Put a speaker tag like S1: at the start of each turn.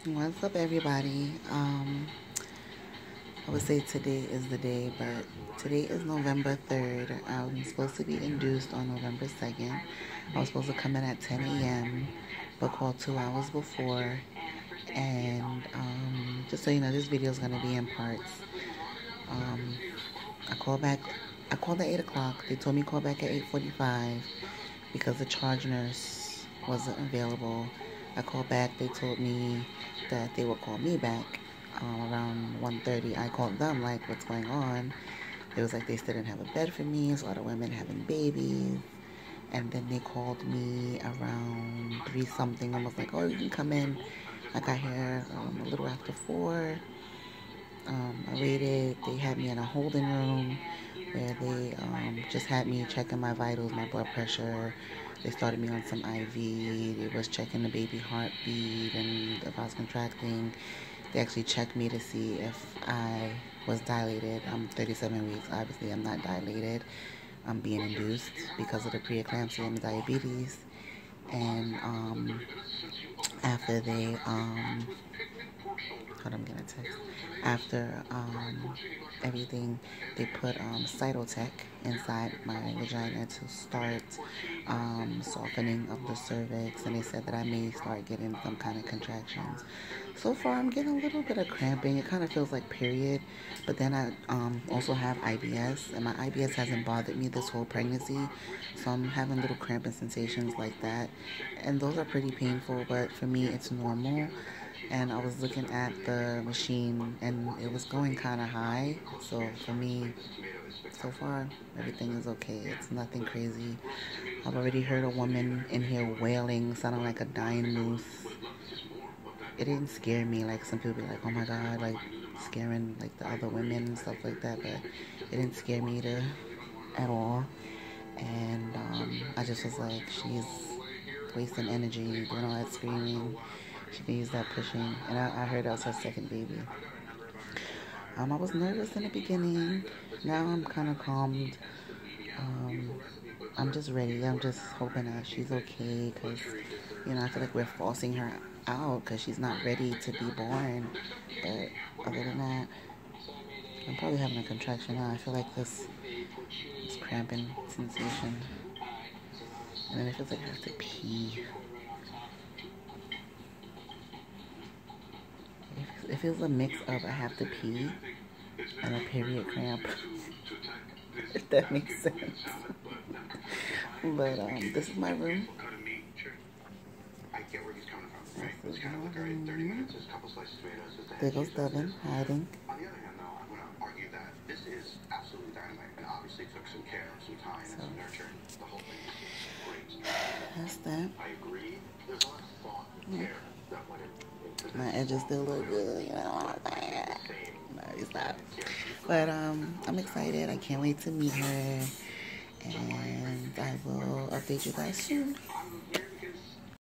S1: What's up, everybody? I would say today is the day, but today is November 3rd. I'm supposed to be induced on November 2nd. I was supposed to come in at 10 a.m., but called 2 hours before. And just so you know, this video is going to be in parts. Um, I called back. I called at 8 o'clock. They told me to call back at 8:45 because the charge nurse wasn't available. I called back. They told me that they would call me back around 1:30. I called them like, what's going on? It was like they still didn't have a bed for me. There's a lot of women having babies. And then they called me around 3 something and was like, oh, you can come in. I got here a little after 4. I waited. They had me in a holding room where they just had me checking my vitals, my blood pressure. They started me on some IV. They was checking the baby heartbeat and if I was contracting. They actually checked me to see if I was dilated. I'm 37 weeks. Obviously, I'm not dilated. I'm being induced because of the preeclampsia and the diabetes. And after they hold on, I'm getting a text. After everything, they put Cytotec inside my vagina to start softening of the cervix, and they said that I may start getting some kind of contractions. So far, I'm getting a little bit of cramping. It kind of feels like period, but then I also have IBS, and my IBS hasn't bothered me this whole pregnancy, so I'm having little cramping sensations like that, and those are pretty painful, but for me, it's normal. And I was looking at the machine and it was going kind of high. So for me, so far, everything is okay. It's nothing crazy. I've already heard a woman in here wailing, sounding like a dying moose. It didn't scare me. Like some people be like, oh my God, like scaring like the other women and stuff like that. But it didn't scare me at all. And I just was like, she's wasting energy, doing all that screaming. She needs that pushing. And I heard that was her second baby. I was nervous in the beginning. Now I'm kind of calmed. I'm just ready. I'm just hoping that she's okay because, I feel like we're forcing her out because she's not ready to be born. But other than that, I'm probably having a contraction now. I feel like this cramping sensation. And then it feels like I have to pee. It feels a mix of I have to pee and a period cramp. If that makes sense. But this is my room. This is my room. There goes Devin hiding. So, that's that. Yeah. My edges still look good, No, stop. But I'm excited. I can't wait to meet her. And I will update you guys soon.